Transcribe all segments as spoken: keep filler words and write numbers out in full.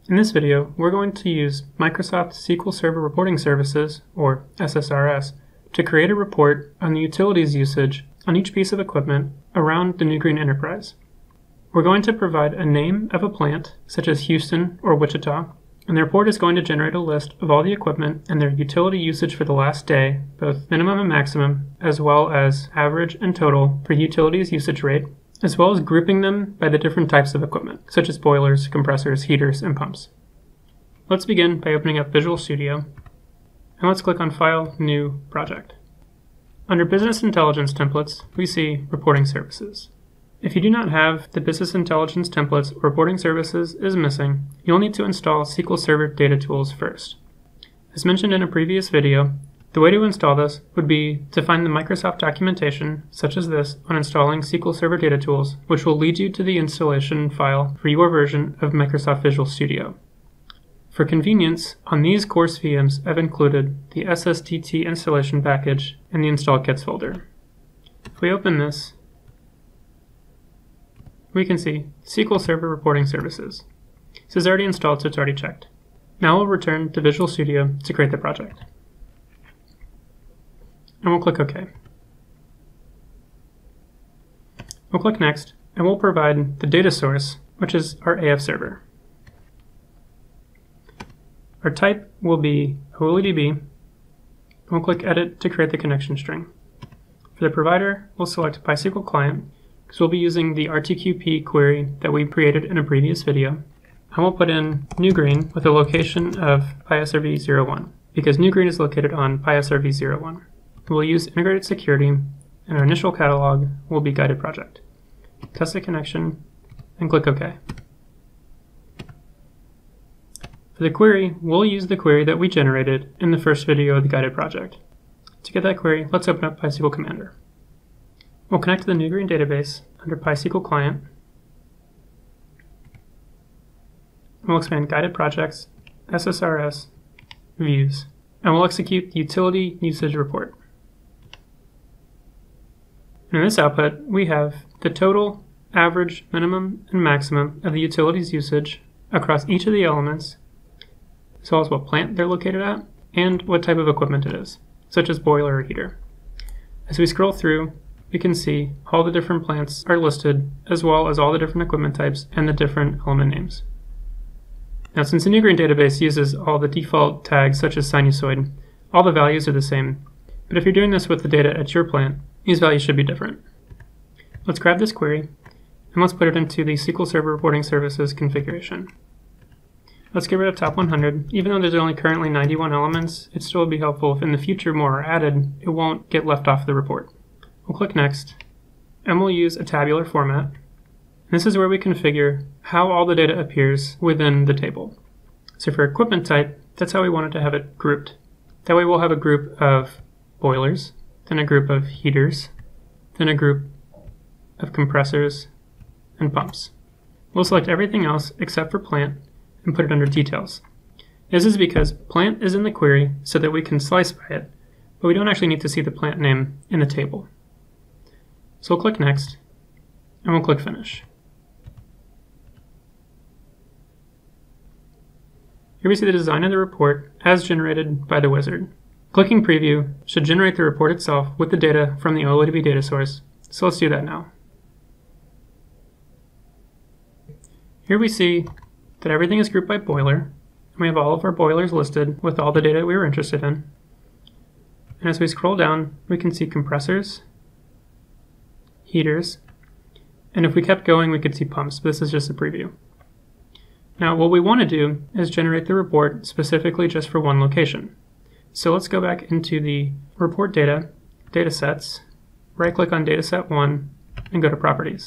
In this video, we're going to use Microsoft S Q L Server Reporting Services, or S S R S, to create a report on the utilities usage on each piece of equipment around the New Green Enterprise. We're going to provide a name of a plant, such as Houston or Wichita, and the report is going to generate a list of all the equipment and their utility usage for the last day, both minimum and maximum, as well as average and total for utilities usage rate, as well as grouping them by the different types of equipment, such as boilers, compressors, heaters, and pumps. Let's begin by opening up Visual Studio, and let's click on File, New, Project. Under Business Intelligence Templates, we see Reporting Services. If you do not have the Business Intelligence Templates or Reporting Services is missing, you'll need to install S Q L Server Data Tools first. As mentioned in a previous video, the way to install this would be to find the Microsoft documentation, such as this, on installing S Q L Server Data Tools, which will lead you to the installation file for your version of Microsoft Visual Studio. For convenience, on these course V Ms, I've included the S S T T installation package in the Install Kits folder. If we open this, we can see S Q L Server Reporting Services. This is already installed, so it's already checked. Now we'll return to Visual Studio to create the project. And we'll click OK. We'll click Next, and we'll provide the data source, which is our A F server. Our type will be OLEDB, and we'll click Edit to create the connection string. For the provider, we'll select PySQL Client, because we'll be using the R T Q P query that we created in a previous video. And we'll put in New Green with a location of P Y S R V zero one, because New Green is located on P Y S R V zero one. We'll use Integrated Security, and our initial catalog will be Guided Project. Test the connection, and click OK. For the query, we'll use the query that we generated in the first video of the Guided Project. To get that query, let's open up PySQL Commander. We'll connect to the New Green database under PySQL Client. We'll expand Guided Projects, S S R S, Views, and we'll execute the Utility Usage Report. In this output, we have the total, average, minimum, and maximum of the utilities usage across each of the elements, as well as what plant they're located at, and what type of equipment it is, such as boiler or heater. As we scroll through, we can see all the different plants are listed, as well as all the different equipment types and the different element names. Now, since the New Green database uses all the default tags such as sinusoid, all the values are the same. But if you're doing this with the data at your plant, these values should be different. Let's grab this query, and let's put it into the S Q L Server Reporting Services configuration. Let's get rid of top one hundred. Even though there's only currently ninety-one elements, it still would be helpful if in the future more are added, it won't get left off the report. We'll click Next, and we'll use a tabular format. This is where we configure how all the data appears within the table. So for equipment type, that's how we wanted to have it grouped. That way we'll have a group of boilers, then a group of heaters, then a group of compressors and pumps. We'll select everything else except for plant and put it under details. This is because plant is in the query so that we can slice by it, but we don't actually need to see the plant name in the table. So we'll click Next, and we'll click Finish. Here we see the design of the report as generated by the wizard. Clicking Preview should generate the report itself with the data from the OLEDB data source, so let's do that now. Here we see that everything is grouped by boiler, and we have all of our boilers listed with all the data we were interested in. And as we scroll down, we can see compressors, heaters, and if we kept going, we could see pumps, but this is just a preview. Now, what we want to do is generate the report specifically just for one location. So let's go back into the Report Data, Datasets, right-click on Dataset one, and go to Properties.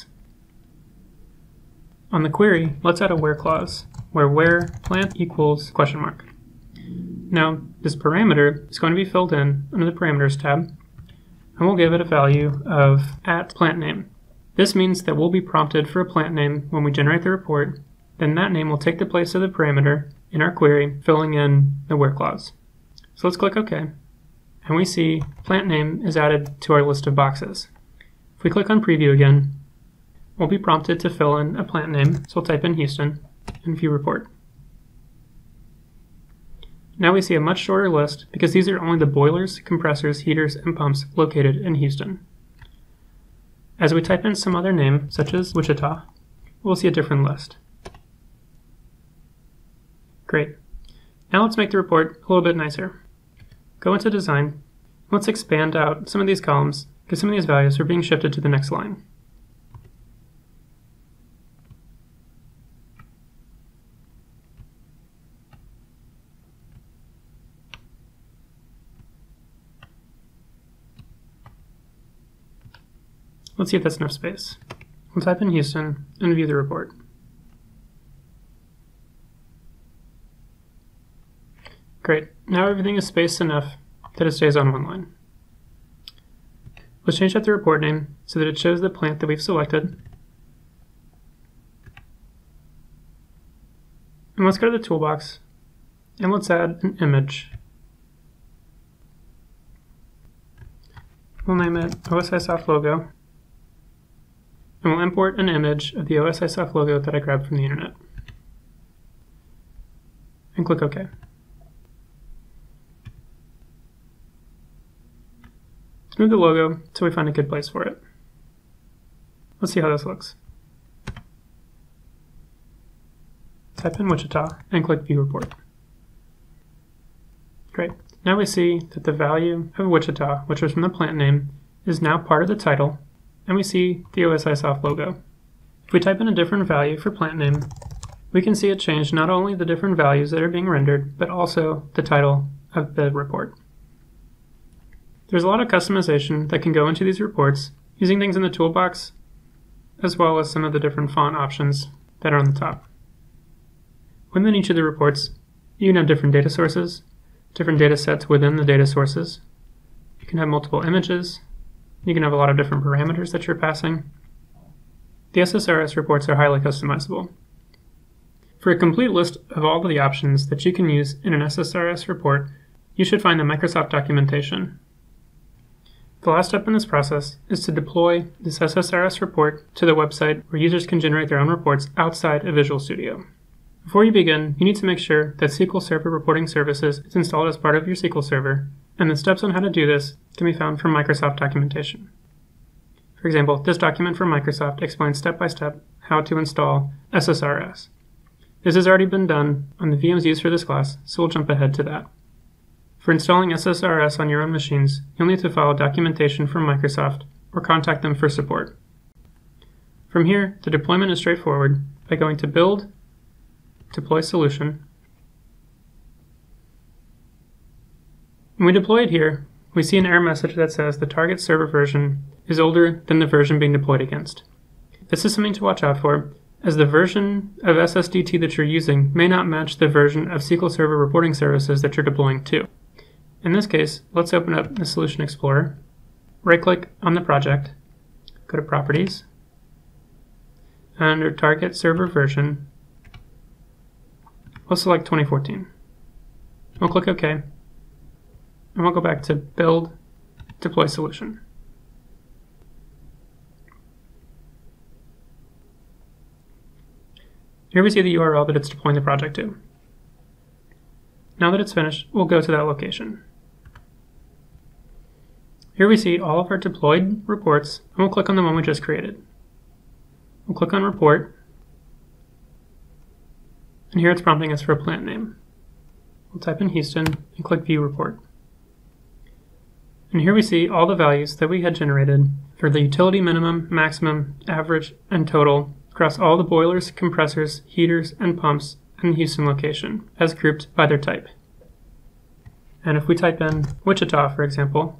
On the query, let's add a where clause, where where plant equals question mark. Now, this parameter is going to be filled in under the Parameters tab, and we'll give it a value of at plant name. This means that we'll be prompted for a plant name when we generate the report, then that name will take the place of the parameter in our query, filling in the where clause. So let's click OK, and we see plant name is added to our list of boxes. If we click on Preview again, we'll be prompted to fill in a plant name, so we'll type in Houston and view report. Now we see a much shorter list because these are only the boilers, compressors, heaters, and pumps located in Houston. As we type in some other name, such as Wichita, we'll see a different list. Great. Now let's make the report a little bit nicer. Go into Design. Let's expand out some of these columns because some of these values are being shifted to the next line. Let's see if that's enough space. We'll type in Houston and view the report. Great. Now everything is spaced enough that it stays on one line. Let's change up the report name so that it shows the plant that we've selected. And let's go to the toolbox and let's add an image. We'll name it O S I Soft Logo. And we'll import an image of the O S I Soft logo that I grabbed from the internet. And click OK. Let's move the logo until we find a good place for it. Let's see how this looks. Type in Wichita and click View Report. Great. Now we see that the value of Wichita, which was from the plant name, is now part of the title, and we see the O S I Soft logo. If we type in a different value for plant name, we can see it change not only the different values that are being rendered, but also the title of the report. There's a lot of customization that can go into these reports using things in the toolbox, as well as some of the different font options that are on the top. Within each of the reports, you can have different data sources, different data sets within the data sources. You can have multiple images. You can have a lot of different parameters that you're passing. The S S R S reports are highly customizable. For a complete list of all of the options that you can use in an S S R S report, you should find the Microsoft documentation. The last step in this process is to deploy this S S R S report to the website where users can generate their own reports outside of Visual Studio. Before you begin, you need to make sure that S Q L Server Reporting Services is installed as part of your S Q L Server, and the steps on how to do this can be found from Microsoft documentation. For example, this document from Microsoft explains step-by-step how to install S S R S. This has already been done on the V Ms used for this class, so we'll jump ahead to that. For installing S S R S on your own machines, you'll need to follow documentation from Microsoft or contact them for support. From here, the deployment is straightforward by going to Build, Deploy Solution. When we deploy it here, we see an error message that says the target server version is older than the version being deployed against. This is something to watch out for, as the version of S S D T that you're using may not match the version of S Q L Server Reporting Services that you're deploying to. In this case, let's open up the Solution Explorer, right-click on the project, go to Properties, and under Target Server Version, we'll select twenty fourteen. We'll click OK, and we'll go back to Build, Deploy Solution. Here we see the U R L that it's deploying the project to. Now that it's finished, we'll go to that location. Here we see all of our deployed reports, and we'll click on the one we just created. We'll click on Report, and here it's prompting us for a plant name. We'll type in Houston and click View Report. And here we see all the values that we had generated for the utility minimum, maximum, average, and total across all the boilers, compressors, heaters, and pumps in the Houston location, as grouped by their type. And if we type in Wichita, for example,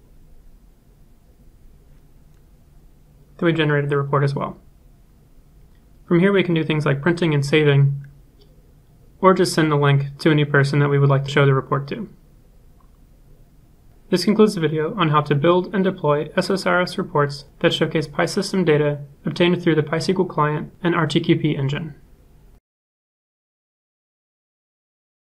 then we generated the report as well. From here we can do things like printing and saving, or just send the link to a new person that we would like to show the report to. This concludes the video on how to build and deploy S S R S reports that showcase PySystem data obtained through the PySQL client and R T Q P engine.